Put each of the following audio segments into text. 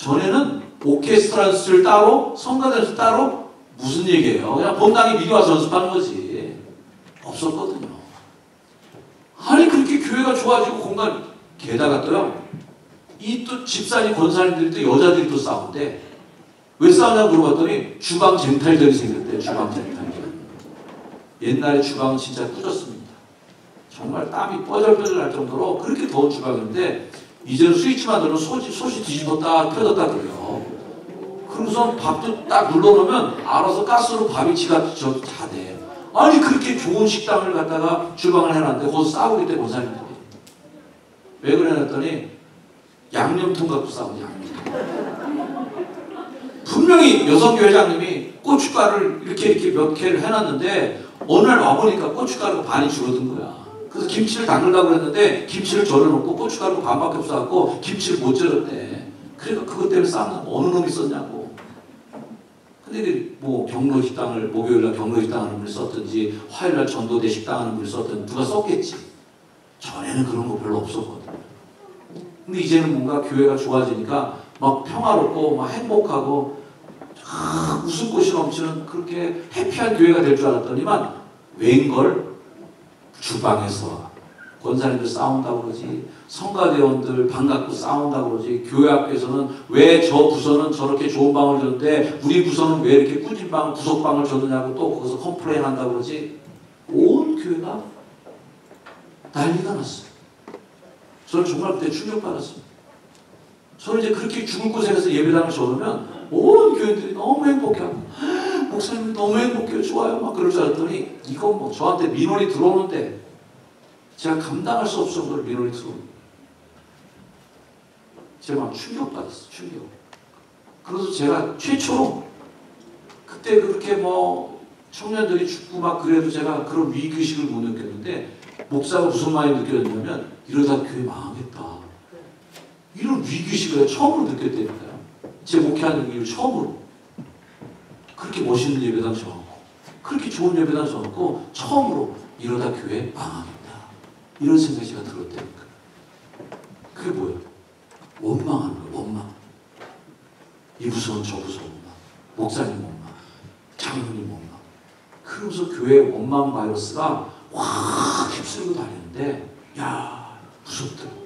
전에는 오케스트라를 따로 성가대를 따로 무슨 얘기예요? 그냥 본당에 미리 와서 연습하는 거지. 없었거든요. 아니 그렇게 교회가 좋아지고 공간 게다가 또요. 이 또 집사님 권사님들이 또 여자들이 또 싸운데 왜 싸우냐고 물어봤더니 주방 쟁탈전이 생겼대요. 주방 쟁탈전. 옛날에 주방은 진짜 꾸졌습니다. 정말 땀이 뻐절뻐절 날 정도로 그렇게 더운 주방인데 이제는 스위치만 누르면 솥이 뒤집었다 펴졌다 그래요. 그러고서 밥도 딱 눌러놓으면 알아서 가스로 밥이 다 돼. 아니 그렇게 좋은 식당을 갖다가 주방을 해놨는데 거기서 싸우기 때문에 권사님들이. 왜 그래놨더니 양념통 갖고 싸우지. 양념통. 분명히 여성교 회장님이 고춧가루를 이렇게 몇 개를 해놨는데 어느 날 와보니까 고춧가루가 반이 줄어든 거야. 그래서 김치를 담그려고 그랬는데 김치를 절여놓고 고춧가루가 반밖에 없어갖고 김치를 못 절였대. 그러니까 그것 때문에 싸우는 어느 놈이 썼냐고. 근데 뭐 경로식당을 목요일날 경로식당 하는 분이 썼든지 화요일날 전도대 식당 하는 분이 썼든지 누가 썼겠지. 전에는 그런 거 별로 없었거든요. 근데 이제는 뭔가 교회가 좋아지니까 막 평화롭고 막 행복하고 웃음꽃이 넘치는 그렇게 해피한 교회가 될 줄 알았더니만 웬걸 주방에서 권사님들 싸운다고 그러지, 성가대원들 방 갖고 싸운다고 그러지, 교회 앞에서는 왜 저 부서는 저렇게 좋은 방을 줬는데 우리 부서는 왜 이렇게 꾸진 방, 구석방을 줬느냐고 또 거기서 컴플레인 한다고 그러지. 온 교회가 난리가 났어요. 저는 정말 그때 충격받았습니다. 저는 이제 그렇게 죽을 고생해서 예배당을 적으면 온 교인들이 너무 행복해하고 목사님 너무 행복해요. 좋아요. 막 그럴 줄 알았더니 이건 뭐 저한테 민원이 들어오는데 제가 감당할 수 없을 정도로 민원이 들어옵니다. 제가 막 충격받았어요. 충격. 그래서 제가 최초로 그때 그렇게 뭐 청년들이 죽고 막 그래도 제가 그런 위기의식을 못 느꼈는데 목사가 무슨 말이 느껴졌냐면 이러다 교회 망하겠다. 이런 위기의식을 처음으로 느꼈다니까요. 제 목회하는 이유 처음으로. 그렇게 멋있는 예배당 적었고 그렇게 좋은 예배당 적었고 처음으로 이러다 교회 망하겠다. 이런 생각이 제가 들었다니까. 그게 뭐예요? 원망하는 거예요. 원망. 이 부서는 저 부서 원망. 목사님 원망. 장로님 원망. 그러면서 교회의 원망 바이러스가 확 휩쓸고 다니는데 야 무섭더라고요.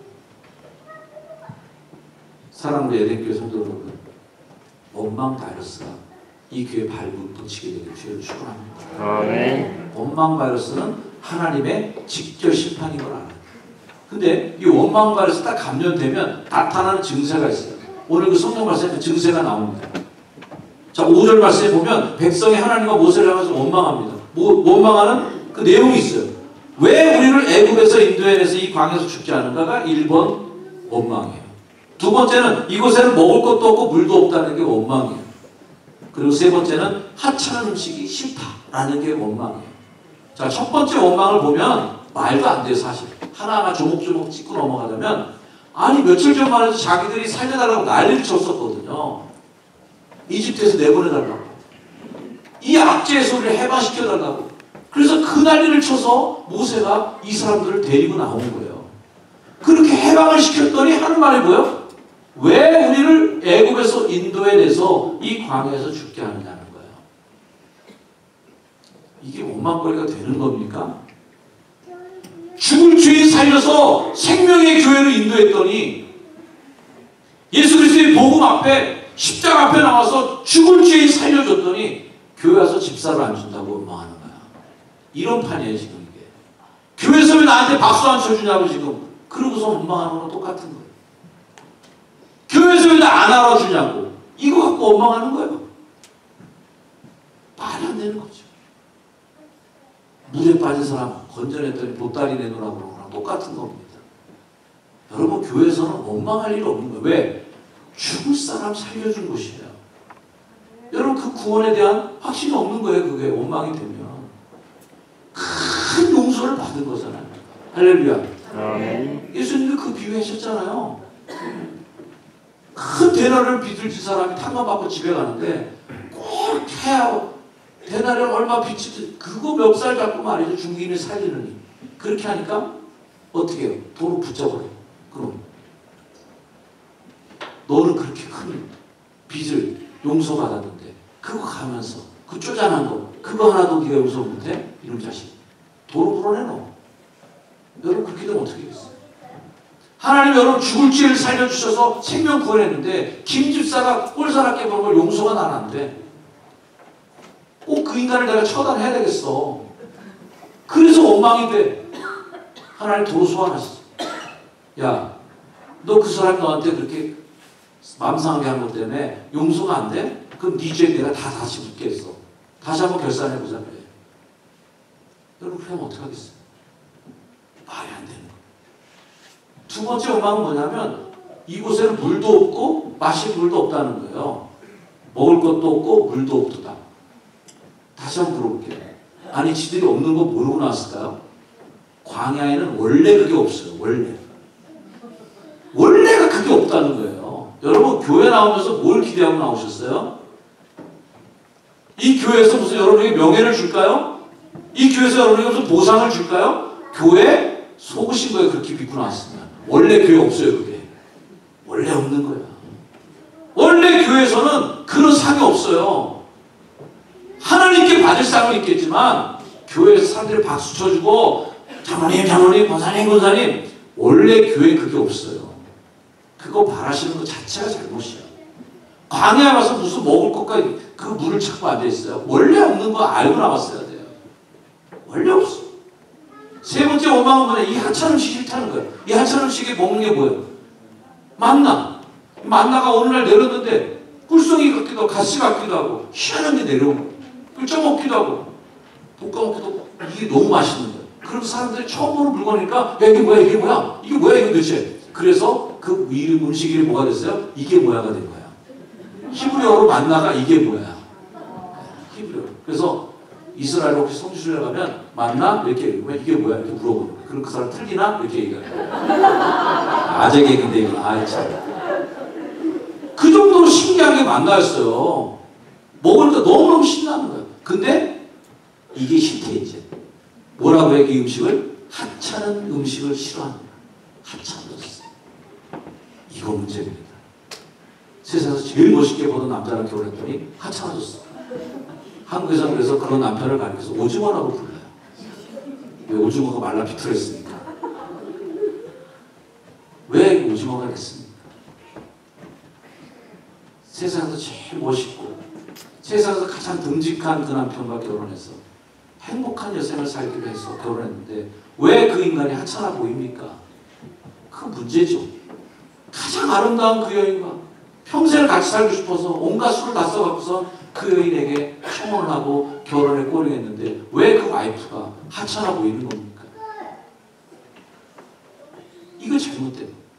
사랑으로 에덴교회 성도 여러분, 원망 바이러스가 이 교회 발부 붙이게 되길 주를 축원합니다. 아멘. 원망 바이러스는 하나님의 직접 심판인 걸 알아요. 근데 이 원망 바이러스 딱 감염되면 나타나는 증세가 있어요. 오늘 그 성경 말씀에 그 증세가 나옵니다. 자, 5절 말씀에 보면 백성이 하나님과 모세를 향해서 원망합니다. 원망하는 그 내용이 있어요. 왜 우리를 애굽에서 인도해내서 이 광야에서 죽지 않은가가 1번 원망이에요. 두 번째는 이곳에는 먹을 것도 없고 물도 없다는 게 원망이에요. 그리고 세 번째는 하찮은 음식이 싫다라는 게 원망이에요. 자, 첫 번째 원망을 보면 말도 안 돼요. 사실 하나하나 조목조목 짚고 넘어가자면 아니 며칠 전만 해도 자기들이 살려달라고 난리를 쳤었거든요. 이집트에서 내보내달라고. 이 악재의 소리를 해방시켜달라고. 그래서 그 난리를 쳐서 모세가 이 사람들을 데리고 나온 거예요. 그렇게 해방을 시켰더니 하는 말이 뭐예요? 왜 우리를 애굽에서 인도해내서 이 광야에서 죽게 하느냐는 거예요. 이게 원망거리가 되는 겁니까? 죽을 죄인 살려서 생명의 교회를 인도했더니 예수 그리스도의 복음 앞에 십자가 앞에 나와서 죽을 죄인 살려줬더니 교회 와서 집사를 안 준다고 원망하는 거야. 이런 판이에요 지금 이게. 교회에서 왜 나한테 박수 안 쳐주냐고 지금 그러고서 원망하는 거랑 똑같은 거예요. 교회에서 왜 나 안 알아주냐고 이거 갖고 원망하는 거예요. 말이 안 되는 거죠. 물에 빠진 사람 건져냈더니 보따리 내놓으라고 그러는 거랑 똑같은 겁니다. 여러분 교회에서는 원망할 일 없는 거예요. 왜? 죽을 사람 살려준 곳이에요. 여러분 그 구원에 대한 확신이 없는 거예요. 그게 원망이 되면. 큰 용서를 받은 거잖아요. 할렐루야. 예수님도 그 비유 하셨잖아요. 큰 대나를 비둘지 사람이 탕감받고 집에 가는데 꼭 태하고 대나를 얼마 빚지 그거 멱살 잡고 말이죠. 중기인을 살리느니. 그렇게 하니까 어떻게 해요? 도로 붙잡아요. 그럼 너는 그렇게 큰 빚을 용서받았는데 그거 가면서 그 쪼잔한 거 그거 하나도 네가 용서 못해? 이놈 자식. 도로 불어내노. 여러분 그렇게 되면 어떻게 되겠어요? 하나님 여러분 죽을 죄를 살려주셔서 생명 구원했는데 김집사가 꼴사납게 본 걸 용서가 난 안 돼. 꼭 그 인간을 내가 처단해야 되겠어. 그래서 원망이 돼. 하나님 도로 소환하시죠. 야, 너 그 사람 너한테 그렇게 마음 상하게 한 것 때문에 용서가 안 돼? 그럼 네 죄 내가 다 다시 묻겠어. 다시 한번 결산해보자 그래. 여러분 그러면 어떻게 하겠어요? 말이 안 되는 거예요. 두 번째 원망은 뭐냐면 이곳에는 물도 없고 마실 물도 없다는 거예요. 먹을 것도 없고 물도 없다. 다시 한번 물어볼게요. 아니 지들이 없는 거 모르고 나왔을까요? 광야에는 원래 그게 없어요. 원래가 그게 없다는 거예요. 여러분 교회 나오면서 뭘 기대하고 나오셨어요? 이 교회에서 무슨 여러분에게 명예를 줄까요? 이 교회에서 여러분에게 무슨 보상을 줄까요? 교회 속으신 거예요. 그렇게 믿고 나왔습니다. 원래 교회 없어요. 그게 원래 없는 거야. 원래 교회에서는 그런 상이 없어요. 하나님께 받을 상은 있겠지만 교회에서 사람들이 박수 쳐주고 장로님 권사님 원래 교회에 그게 없어요. 그거 바라시는 것 자체가 잘못이야. 광야에 가서 무슨 먹을 것과 그 물을 찾고 앉아있어요. 원래 없는 거 알고 나왔어야 돼요. 원래 없어. 세 번째 원망은 뭐냐? 이 하찮은 음식이 싫다는 거예요. 이 하찮은 음식에 먹는 게 뭐예요? 만나가 어느 날 내렸는데 꿀송이 같기도 하고 가시 같기도 하고 희한한 게 내려온 거예요. 끓여 먹기도 하고 볶아 먹기도 하고 이게 너무 맛있는 거예요. 그럼 사람들이 처음 보는 물건이니까 야 이게 뭐야 이거 도대체. 그래서 그 이름 음식 이름이 뭐가 됐어요? 이게 뭐야가 된 거야. 히브리어로 만나가 이게 뭐야. 히브리어. 그래서 이스라엘 혹시 성지순례 가면 만나 이렇게 얘기하면 이게 뭐야 이렇게 물어보는 거야. 그럼 그 사람 틀리나 이렇게 얘기해요. 아재 개그인데 이거 참. 그 정도로 신기하게 만나였어요. 먹으니까 너무너무 신나는 거예요. 근데 이게 싫대 이제. 뭐라고 해 이 음식을? 하찮은 음식을 싫어합니다. 하찮았어요. 이거 문제입니다. 세상에서 제일 멋있게 보던 남자랑 결혼했더니 하찮아졌어. 한국에서는 그래서 그런 남편을 가리켜서 오징어라고 불러요. 왜? 오징어가 말라 비틀었으니까. 왜 오징어가 됐습니까? 세상에서 제일 멋있고 세상에서 가장 듬직한 그 남편과 결혼해서 행복한 여생을 살기로 해서 결혼했는데 왜 그 인간이 하찮아 보입니까? 그 문제죠. 가장 아름다운 그 여인과 평생을 같이 살고 싶어서 온갖 수를 다 써갖고서 그 여인에게 청혼을 하고 결혼에 꼬리했는데 왜 그 와이프가 하찮아 보이는 겁니까? 이거 잘못된 거예요.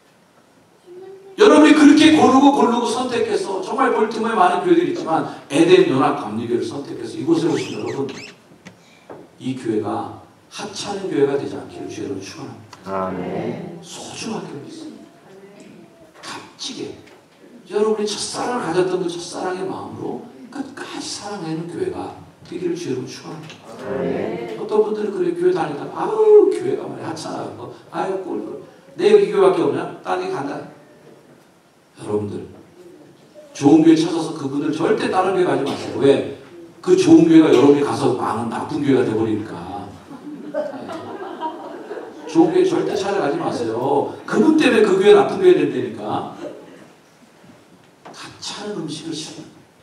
여러분이 그렇게 고르고 선택해서 정말 볼트모에 많은 교회들이 있지만 에덴 연합 감리교회를 선택해서 이곳에 오신 여러분 이 교회가 하찮은 교회가 되지 않기를 주의로 축원합니다. 아멘. 소중하게 여기세요. 값지게 여러분이 첫사랑을 가졌던 그 첫사랑의 마음으로 끝까지 사랑하는 교회가 되기를 주의로 축원합니다. 아멘. 어떤 분들은 그래 교회 다니다가 아유 교회가 말이야 하찮아갖고 아유 꼴 내 여기 교회밖에 없냐? 딴 데 간다. 여러분들 좋은 교회 찾아서 그분들 절대 다른 교회 가지 마세요. 왜? 그 좋은 교회가 여러분이 가서 망한 나쁜 교회가 돼버리니까. 좋은 교회 절대 찾아가지 마세요. 그분 때문에 그 교회 나쁜 교회 된다니까. 하찮은 음식을 싫어요.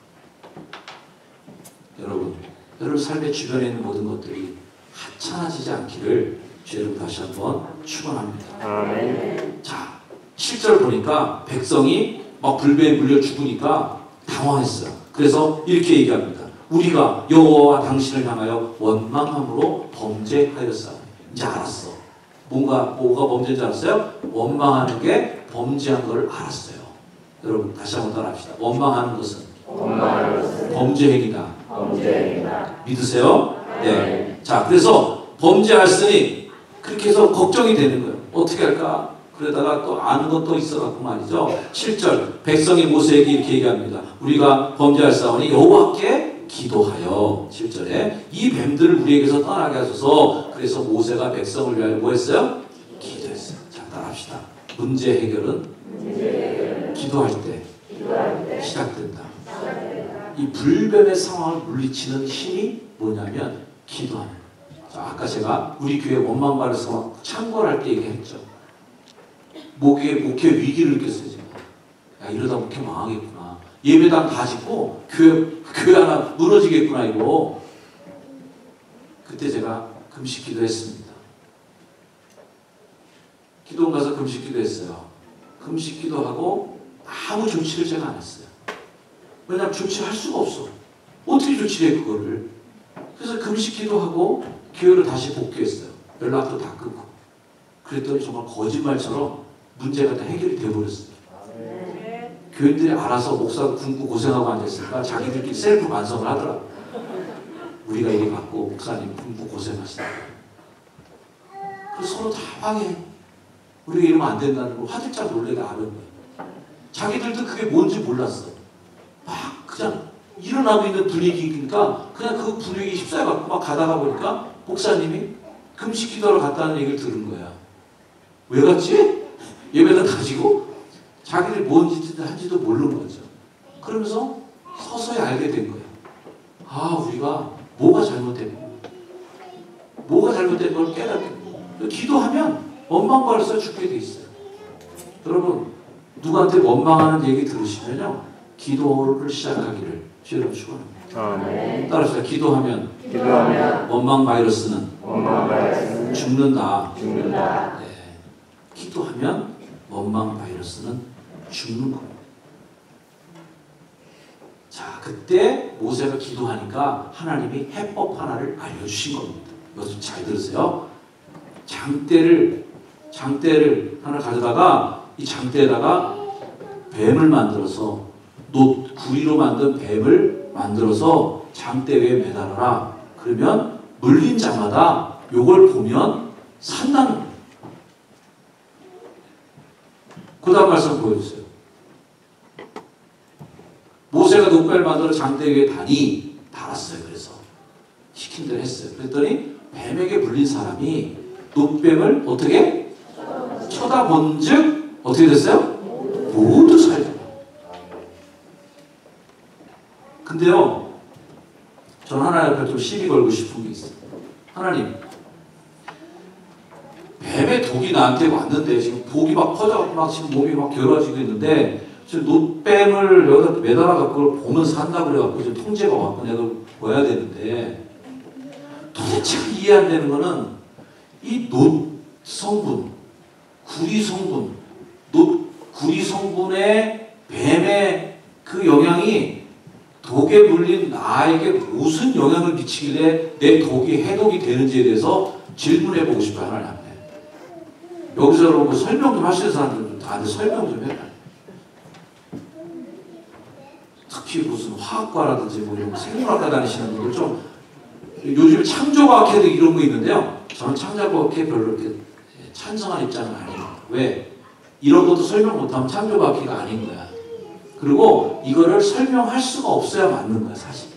여러분 삶의 주변에 있는 모든 것들이 하찮아지지 않기를 주여러분 다시 한번 축원합니다. 아멘. 자 7절 보니까 백성이 막 불배에 물려 죽으니까 당황했어요. 그래서 이렇게 얘기합니다. 우리가 여호와와 당신을 향하여 원망함으로 범죄하였어. 이제 알았어. 뭐가 범죄인지 알았어요? 원망하는 게 범죄한 걸 알았어요. 여러분 다시 한번 따라합시다. 원망하는 것은 범죄 행위다. 믿으세요? 네. 자 그래서 범죄했으니 그렇게 해서 걱정이 되는 거예요. 어떻게 할까? 그러다가 또 아는 것도 있어갖고 말이죠. 7절 백성이 모세에게 이렇게 얘기합니다. 우리가 범죄할사오니 여호와께 기도하여 7절에 이 뱀들을 우리에게서 떠나게 하소서. 그래서 모세가 백성을 위하여 뭐 했어요? 기도했어요. 자 따라합시다. 문제 해결은 기도할 때 시작된다. 이 불변의 상황을 물리치는 힘이 뭐냐면 기도하는. 자, 아까 제가 우리 교회 원망발에서 창궐할 때 얘기했죠. 목회 위기를 느꼈어요. 지금. 야, 이러다 목회 망하겠구나. 예배당 다 짓고 교회 하나 무너지겠구나 이거. 그때 제가 금식 기도했습니다. 기도원 가서 금식 기도했어요. 금식 기도하고 아무 조치를 제가 안 했어요. 왜냐하면 조치할 수가 없어. 어떻게 조치해 그거를. 그래서 금식 기도하고 교회를 다시 복귀했어요. 연락도 다 끊고. 그랬더니 정말 거짓말처럼 문제가 다 해결이 돼버렸어요. 교인들이 알아서 목사 굶고 고생하고 앉아있으니까 자기들끼리 셀프 반성을 하더라고요. 우리가 이래 갖고 목사님 굶고 고생하시다. 그래서 서로 다 황해. 우리가 이러면 안 된다는 걸 화들짝 놀래게 아는 거예요. 자기들도 그게 뭔지 몰랐어. 막 그냥 일어나고 있는 분위기니까 그냥 그 분위기 휩싸여갖고 막 가다가 보니까 목사님이 금식 기도하러 갔다는 얘기를 들은 거야. 왜 갔지? 예배당 가지고 자기들 뭔 짓을 한지도 모르는 거죠. 그러면서 서서히 알게 된 거예요. 아, 우리가 뭐가 잘못됐고 뭐가 잘못된 걸 깨닫게 돼요. 기도하면 원망받아서 죽게 돼 있어요. 여러분, 누구한테 원망하는 얘기 들으시면요, 기도를 시작하기를 주님 축원합니다. 따라서 기도하면 원망 바이러스는 죽는다. 네. 기도하면 원망 바이러스는 죽는 겁니다. 자, 그때 모세가 기도하니까 하나님이 해법 하나를 알려주신 겁니다. 이것도 잘 들으세요. 장대를 하나 가져다가 이 장대에다가 뱀을 만들어서 구리로 만든 뱀을 만들어서 장대 위에 매달아라. 그러면 물린 자마다 요걸 보면 산다는 거예요. 그 다음 말씀 보여주세요. 모세가 놋뱀을 만들어 장대 위에 달았어요. 그래서 시킨 대로 했어요. 그랬더니 뱀에게 물린 사람이 놋뱀을 어떻게? 쳐다본 즉 어떻게 됐어요? 모두 살죠. 근데요, 전 하나님 앞에 좀 시비 걸고 싶은 게 있어요. 하나님, 뱀의 독이 나한테 왔는데 지금 독이 막 퍼져갖고 막 지금 몸이 막 결어지고 있는데 지금 놋뱀을 여기다 매달아갖고 그걸 보면 산다고 그래갖고 지금 통제가 왔고 내가 보야 되는데 도대체 이해 안 되는 거는 이 놋 성분, 구리 성분의 뱀의 그 영향이 독에 물린 나에게 무슨 영향을 미치길래 내 독이 해독이 되는지에 대해서 질문해 보고 싶어요. 하나님 앞에. 여기서 여러분 설명 좀 하시는 사람들은 다들 설명 좀 해봐요. 특히 무슨 화학과라든지 뭐 이런 생물학과 다니시는 분들 좀 요즘 창조과학회도 이런 거 있는데요. 저는 창조과학회 별로 이렇게 찬성한 입장은 아니에요. 왜? 이런 것도 설명 못하면 창조과학회가 아닌 거야. 그리고 이거를 설명할 수가 없어야 맞는 거야, 사실.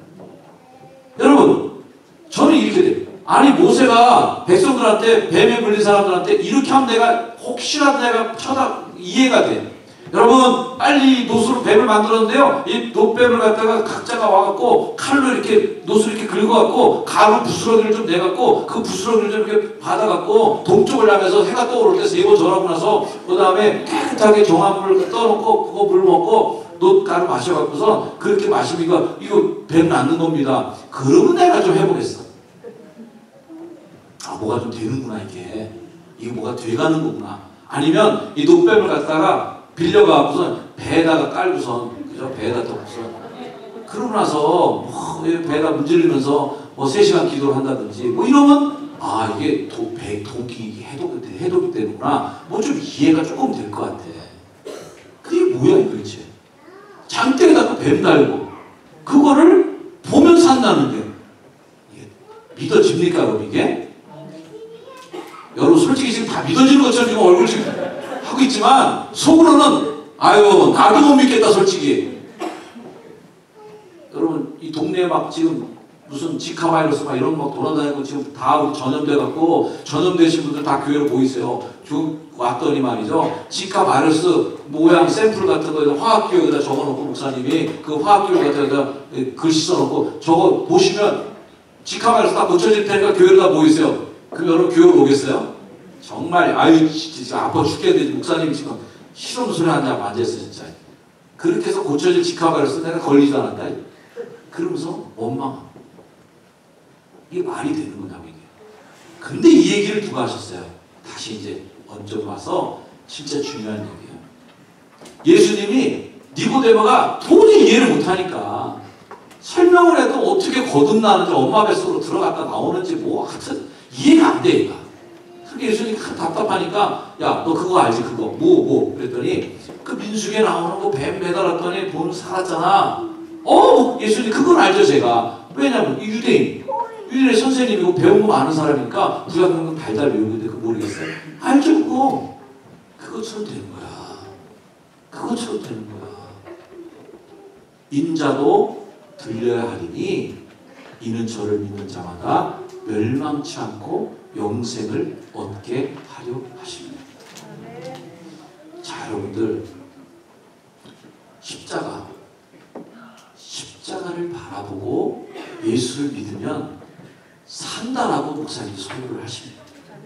여러분, 저는 이렇게 돼요. 아니, 모세가 백성들한테, 뱀에 물린 사람들한테 이렇게 하면 내가 혹시라도 내가 이해가 돼. 여러분, 빨리 놋으로 뱀을 만들었는데요. 이 놋뱀을 갖다가 각자가 와갖고 칼로 이렇게 놋을 이렇게 긁어갖고 가루 부스러기를 좀 내갖고 그 부스러기를 좀 이렇게 받아갖고 동쪽을 향해서 해가 떠오를 때 3번 절하고 나서 그 다음에 깨끗하게 정화물을 떠놓고 그거 물 먹고 놋가루 마셔갖고서 그렇게 마시면 이거 뱀 낫는 겁니다. 그러면 내가 좀 해보겠어. 아, 뭐가 좀 되는구나 이게. 이게 뭐가 돼가는 거구나. 아니면 이 놋뱀을 갖다가 빌려가고서 배에다가 깔고선, 그죠? 배에다 덮고선. 그러고 나서, 뭐, 배에다 문지르면서 뭐 3시간 기도를 한다든지, 뭐 이러면, 아, 이게 독이 해독이 되는구나. 뭐 좀 이해가 조금 될 것 같아. 그게 뭐야, 도대체? 장대에다가 뱀 달고, 그거를 보면 산다는데, 이게 믿어집니까, 그럼 이게? 여러분, 솔직히 지금 다 믿어지는 것처럼 지금 얼굴 지금 하고 있지만 속으로는 아유 나도 못 믿겠다 솔직히. 여러분 이 동네에 막 지금 무슨 지카 바이러스 막 이런 거 막 돌아다니고 지금 다 우리 전염돼갖고 전염되신 분들 다 교회로 모이세요. 왔더니 말이죠. 지카 바이러스 모양 샘플 같은 거 화학기호에다 적어놓고 목사님이 그 화학기호 같은 데다 글씨 써놓고 저거 보시면 지카 바이러스 다 고쳐질 테니까 교회로 다 모이세요. 그럼 여러분 교회로 오겠어요? 정말 아유 진짜 아파 죽겠는데 목사님이 지금 실험 소리 한다고 앉아있어 진짜. 그렇게 해서 고쳐질 지카 바이러스 내가 걸리지도 않았다. 그러면서 원망. 이게 말이 되는 거냐고 이게. 근데 이 얘기를 누가 하셨어요? 다시 이제 얹어 와서 진짜 중요한 얘기예요. 예수님이 니고데모가 도저히 이해를 못하니까 설명을 해도 어떻게 거듭나는지 엄마 뱃속으로 들어갔다 나오는지 뭐 하여튼 이해가 안 돼 얘가. 그게 예수님이 답답하니까 야 너 그거 알지 그거 뭐 그랬더니 그 민수기에 나오는 거 뱀 매달았더니 돈 살았잖아. 예수님 그건 알죠 제가. 왜냐면 유대인의 선생님이고 배운 거 많은 사람이니까 구약성경 달달 외우는데 그거 모르겠어요? 알죠 그거. 그것처럼 되는 거야. 그것처럼 되는 거야. 인자도 들려야 하리니 이는 저를 믿는 자마다 멸망치 않고 영생을 얻게 하려 하십니다. 자 여러분들 십자가를 바라보고 예수를 믿으면 산다라고 목사님이 설교를 하십니다.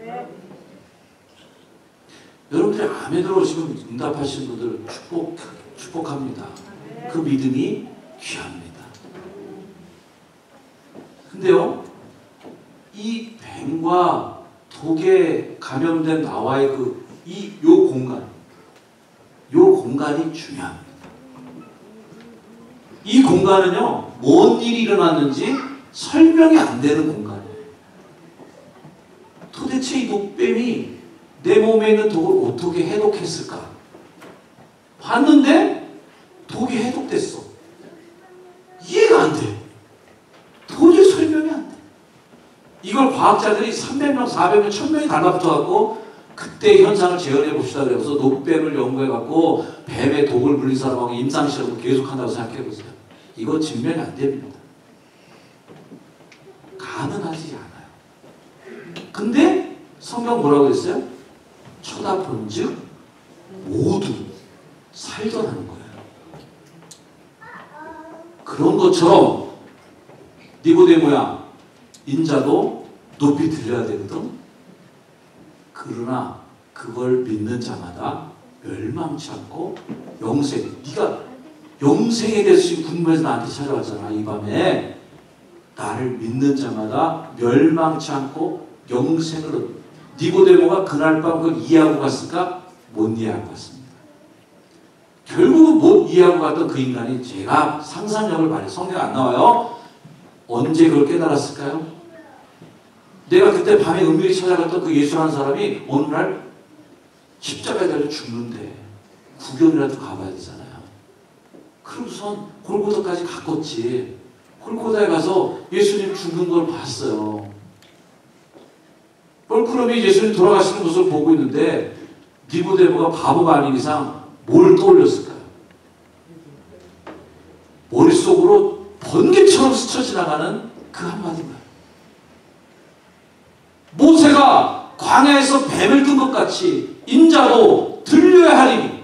여러분들이 아멘으로 지금 응답하시는 분들 축복합니다. 그 믿음이 귀합니다. 근데요, 이 뱀과 독에 감염된 나와의 요 공간이 중요합니다. 이 공간은요, 뭔 일이 일어났는지 설명이 안 되는 공간이에요. 도대체 이 독뱀이 내 몸에 있는 독을 어떻게 해독했을까? 봤는데 독이 해독됐어. 이해가 안 돼. 도저히 설명이 안 돼. 이걸 과학자들이 300명, 400명, 1000명이 달라붙어갖고 그때 현상을 재현해 봅시다. 그래서 녹뱀을 연구해갖고 뱀의 독을 물린 사람하고 임상시험을 계속한다고 생각해보세요. 이거 증명이 안 됩니다. 가능하지 않아요. 근데 성경 뭐라고 했어요? 쳐다본즉 모두 살더라는 거예요. 그런 것처럼 니고데모야 인자도 높이 들려야 되거든. 그러나 그걸 믿는 자마다 멸망치 않고 영생. 네가 영생에 대해서 지금 궁금해서 나한테 찾아왔잖아. 이 밤에 나를 믿는 자마다 멸망치 않고 영생을 얻. 니고데모가 그날 밤 그걸 이해하고 갔을까? 못 이해하고 갔습니다. 결국은 못 이해하고 갔던 그 인간이 제가 상상력을 발휘. 성경 안 나와요. 언제 그걸 깨달았을까요? 내가 그때 밤에 은밀히 찾아갔던 그 예수라는 사람이 어느 날 십자가에 달려 죽는데 구경이라도 가봐야 되잖아요. 그러고선 골고다까지 갔겠지. 골고다에 가서 예수님 죽는 걸 봤어요. 뻘크럼이 예수님 돌아가시는 모습을 보고 있는데 니고데모가 바보가 아닌 이상 뭘 떠올렸을까요? 머릿속으로 번개처럼 스쳐 지나가는 그 한마디만. 모세가 광야에서 뱀을 뜬 것 같이 인자도 들려야 하리니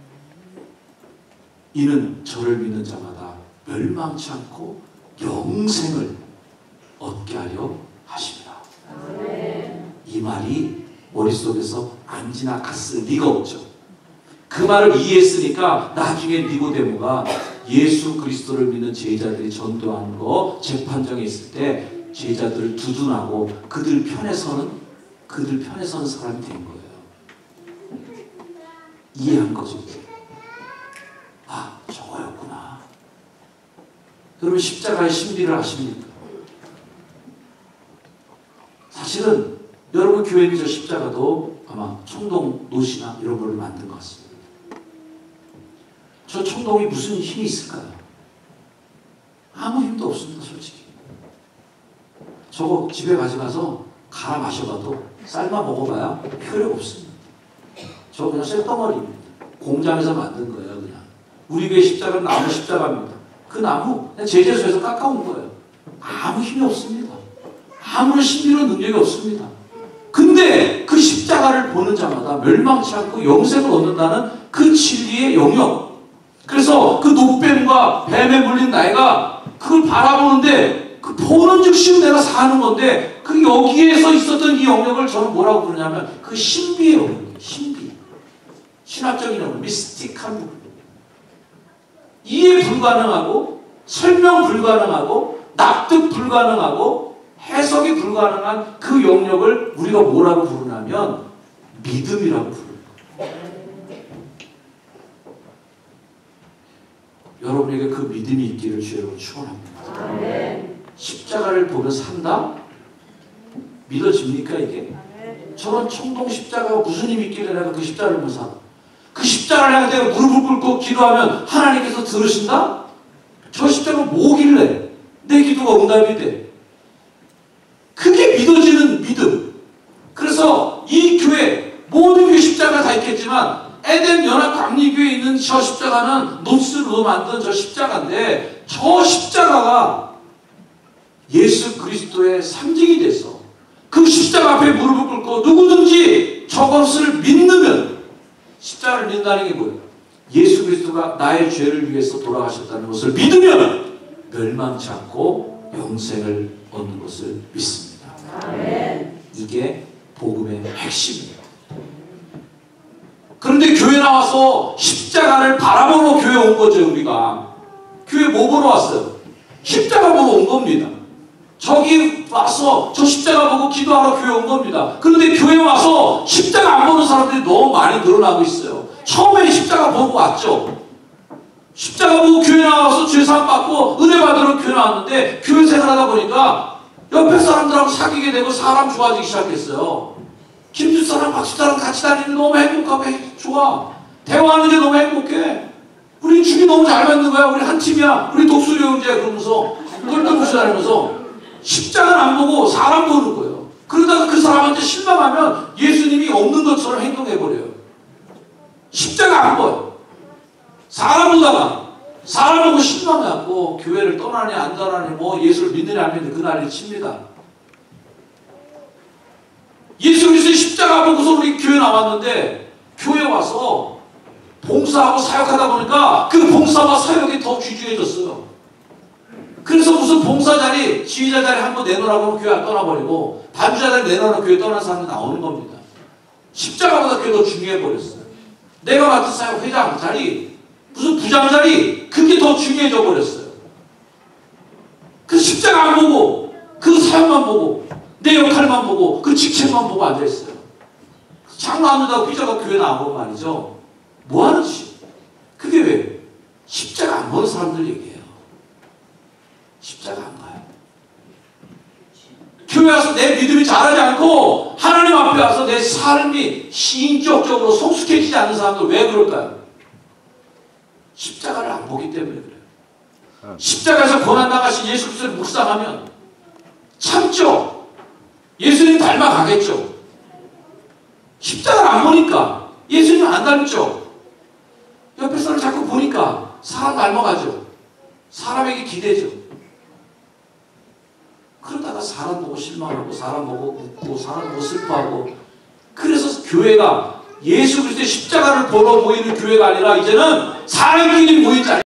이는 저를 믿는 자마다 멸망치 않고 영생을 얻게 하려 하십니다. 이 말이 머릿속에서 안 지나갔을 리가 없죠. 그 말을 이해했으니까 나중에 니고데모가 예수 그리스도를 믿는 제자들이 전도하는 거 재판정에 있을 때 제자들을 두둔하고 그들 편에 서는 사람이 된 거예요. 이해한 거죠. 아, 저거였구나. 여러분 십자가의 신비를 아십니까? 사실은 여러분 교회는 저 십자가도 아마 청동 노시나 이런 거를 만든 것 같습니다. 저 청동이 무슨 힘이 있을까요? 아무 힘도 없습니다, 솔직히. 저거 집에 가져가서 갈아 마셔봐도 삶아 먹어봐야 효력 없습니다. 저거 그냥 쇳덩어리입니다. 공장에서 만든 거예요, 그냥. 우리 교회 십자가는 나무 십자가입니다. 그 나무 그냥 제재소에서 깎아온 거예요. 아무 힘이 없습니다. 아무런 신비로운 능력이 없습니다. 근데 그 십자가를 보는 자마다 멸망치 않고 영생을 얻는다는 그 진리의 영역. 그래서 그 노뱀과 뱀에 물린 나이가 그걸 바라보는데 그 보는 즉시 내가 사는 건데 그 여기에서 있었던 이 영역을 저는 뭐라고 부르냐면 그 신비의 영역이에요. 신비. 신학적인 영역, 미스틱한 부분. 이해 불가능하고 설명 불가능하고 납득 불가능하고 해석이 불가능한 그 영역을 우리가 뭐라고 부르냐면 믿음이라고 부릅니다. 여러분에게 그 믿음이 있기를 주여로 축원합니다. 십자가를 보며 산다? 믿어집니까 이게? 저런 청동 십자가가 무슨 힘이 있길래 내가 그 십자가를 보며 산다? 그 십자가를 향해 내가 무릎을 꿇고 기도하면 하나님께서 들으신다? 저 십자가가 뭐길래 내 기도가 응답이 돼? 그게 믿어지는 믿음. 그래서 이 교회 모든 교회 십자가 다 있겠지만 에덴 연합 감리교회에 있는 저 십자가는 노스로 만든 저 십자가인데 저 십자가가 예수 그리스도의 상징이 돼서 그 십자가 앞에 무릎을 꿇고 누구든지 저것을 믿으면 십자가를 믿는다는 게 뭐예요? 예수 그리스도가 나의 죄를 위해서 돌아가셨다는 것을 믿으면 멸망치 않고 영생을 얻는 것을 믿습니다. 아멘. 이게 복음의 핵심이에요. 그런데 교회 나와서 십자가를 바라보러 교회 온 거죠. 우리가 교회 뭐 보러 왔어요? 십자가 보러 온 겁니다. 저기 와서 저 십자가 보고 기도하러 교회 온 겁니다. 그런데 교회 와서 십자가 안 보는 사람들이 너무 많이 늘어나고 있어요. 처음에 십자가 보고 왔죠. 십자가 보고 교회 나와서 죄사함 받고 은혜 받으러 교회 나왔는데 교회 생활하다 보니까 옆에 사람들하고 사귀게 되고 사람 좋아지기 시작했어요. 김주사랑 박수사랑 같이 다니는 너무 행복하고 좋아. 대화하는 게 너무 행복해. 우리 죽이 너무 잘 맞는 거야. 우리 한 팀이야. 우리 독수리 형제 그러면서 똘똘부시 다니면서 십자가를 안 보고 사람 보는 거예요. 그러다가 그 사람한테 실망하면 예수님이 없는 것처럼 행동해버려요. 십자가 안 보여. 사람 보다가 사람 보고 실망해갖고 교회를 떠나니 안 떠나니 뭐 예수를 믿느냐 안 믿느냐 그 난리 칩니다. 예수 그리스도의 십자가 보고서 우리 교회 나왔는데 교회 와서 봉사하고 사역하다 보니까 그 봉사와 사역이 더 귀중해졌어요. 그래서 무슨 봉사 자리, 지휘자 자리 한번 내놓으라고 하면 교회 안 떠나버리고 반주자 자리 내놓으라고 교회 떠난 사람이 나오는 겁니다. 십자가보다 그게 더 중요해버렸어요. 내가 맡은 사역 회장 자리, 무슨 부장 자리, 그게 더 중요해져 버렸어요. 그 십자가 안 보고 그 사역만 보고 내 역할만 보고 그 직책만 보고 앉아있어요. 장로 안 된다고 삐져가 교회 나온 거 말이죠. 뭐하는 짓이에요? 그게 왜? 십자가 안 보는 사람들 얘기해요. 십자가 안 가요. 교회 와서 내 믿음이 자라지 않고 하나님 앞에 와서 내 삶이 신격적으로 성숙해지지 않는 사람들 왜 그럴까요? 십자가를 안 보기 때문에 그래요. 십자가에서 고난당하신 예수 그리스도를 묵상하면 참죠. 예수님 닮아가겠죠. 십자가를 안 보니까 예수님 안 닮죠. 옆에 사람을 자꾸 보니까 사람 닮아가죠. 사람에게 기대죠. 그러다가 사람 보고 실망하고 사람 보고 웃고 사람 보고 슬퍼하고 그래서 교회가 예수 그리스도의 십자가를 보러 모이는 교회가 아니라 이제는 사람끼리 모이지